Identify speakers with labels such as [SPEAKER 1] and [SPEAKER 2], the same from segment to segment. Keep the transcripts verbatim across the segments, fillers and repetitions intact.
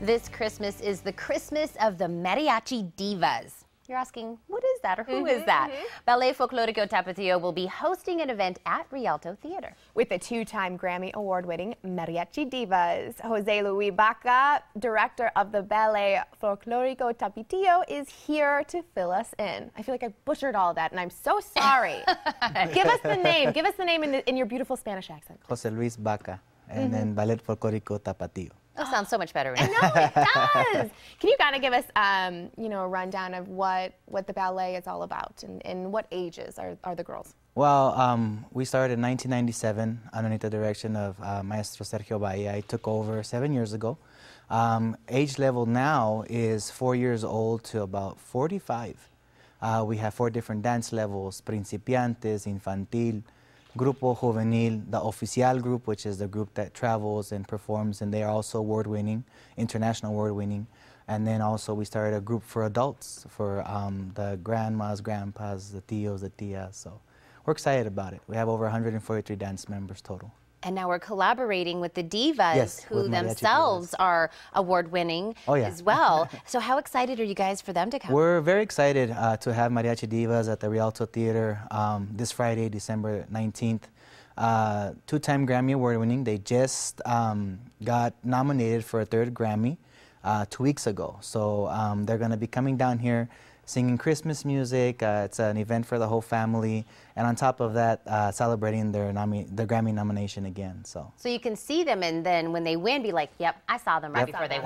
[SPEAKER 1] This Christmas is the Christmas of the Mariachi Divas. You're asking, what is that or who
[SPEAKER 2] mm-hmm,
[SPEAKER 1] is that?
[SPEAKER 2] Mm-hmm.
[SPEAKER 1] Ballet Folklorico Tapatio will be hosting an event at Rialto Theater.
[SPEAKER 2] With the two-time Grammy Award-winning Mariachi Divas. Jose Luis Baca, director of the Ballet Folklorico Tapatio, is here to fill us in. I feel like I butchered all that, and I'm so sorry. Give us the name. Give us the name in, the, in your beautiful Spanish accent.
[SPEAKER 3] Jose Luis Baca, and
[SPEAKER 2] mm-hmm.
[SPEAKER 3] then Ballet Folklorico Tapatio.
[SPEAKER 1] That sounds so much better.
[SPEAKER 2] I know, it does. Can you kind of give us, um, you know, a rundown of what, what the ballet is all about, and, and what ages are, are the girls?
[SPEAKER 3] Well, um, we started in nineteen ninety-seven underneath the direction of uh, Maestro Sergio Bahia. I took over seven years ago. Um, age level now is four years old to about forty-five. Uh, we have four different dance levels: Principiantes, Infantil, Grupo Juvenil, the Oficial group, which is the group that travels and performs, and they are also award-winning, international award-winning. And then also we started a group for adults, for um, the grandmas, grandpas, the tios, the tias. So we're excited about it. We have over one hundred forty-three dance members total.
[SPEAKER 1] And now we're collaborating with the divas,
[SPEAKER 3] yes,
[SPEAKER 1] who themselves divas. are award-winning
[SPEAKER 3] oh, yeah.
[SPEAKER 1] as well. So how excited are you guys for them to come?
[SPEAKER 3] We're very excited uh, to have Mariachi Divas at the Rialto Theater um, this Friday, December nineteenth. Uh, two-time Grammy Award-winning. They just um, got nominated for a third Grammy uh, two weeks ago. So um, they're going to be coming down here singing Christmas music. Uh, it's an event for the whole family, and on top of that, uh, celebrating their, nomi their Grammy nomination again. So.
[SPEAKER 1] so you can see them, and then when they win, be like, "Yep, I saw them right
[SPEAKER 3] yep.
[SPEAKER 1] before they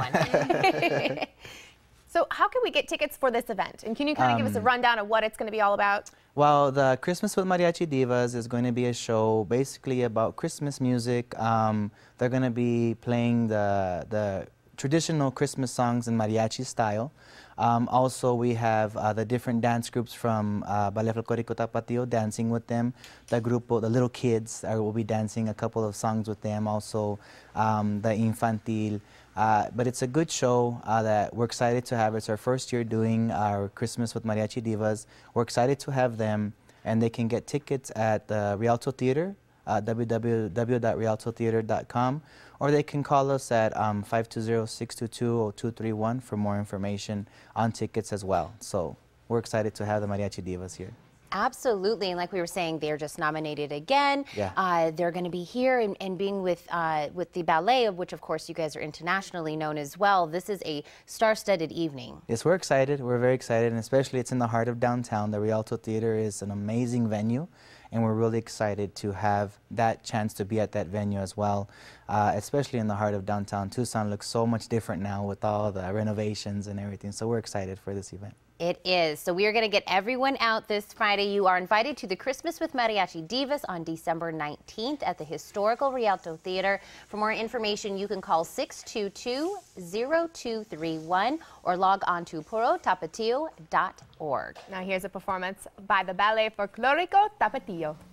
[SPEAKER 1] won."
[SPEAKER 2] So how can we get tickets for this event? And can you kind of
[SPEAKER 3] um,
[SPEAKER 2] give us a rundown of what it's going to be all about?
[SPEAKER 3] Well, the Christmas with Mariachi Divas is going to be a show basically about Christmas music. Um, they're going to be playing the the traditional Christmas songs in mariachi style. Um, also, we have uh, the different dance groups from uh, Ballet Folklorico Tapatio dancing with them. The grupo, the little kids, uh, will be dancing a couple of songs with them. Also, um, the Infantil. Uh, but it's a good show uh, that we're excited to have. It's our first year doing our Christmas with Mariachi Divas. We're excited to have them, and they can get tickets at the Rialto Theater, uh, w w w dot rialto theater dot com, or they can call us at um, five two zero, six two two, zero two three one for more information on tickets as well. So we're excited to have the Mariachi Divas here.
[SPEAKER 1] Absolutely, and like we were saying, they're just nominated again.
[SPEAKER 3] Yeah.
[SPEAKER 1] Uh, they're going to be here and, and being with uh, with the ballet, of which of course you guys are internationally known as well. This is a star-studded evening.
[SPEAKER 3] Yes, we're excited. We're very excited, and especially it's in the heart of downtown. The Rialto Theater is an amazing venue, and we're really excited to have that chance to be at that venue as well, uh, especially in the heart of downtown. Tucson looks so much different now with all the renovations and everything, so we're excited for this event.
[SPEAKER 1] It is. So we are going to get everyone out this Friday. You are invited to the Christmas with Mariachi Divas on December nineteenth at the historical Rialto Theater. For more information, you can call six two two, zero two three one or log on to puro tapatio dot org.
[SPEAKER 2] Now here's a performance by the Ballet Folklorico Tapatio.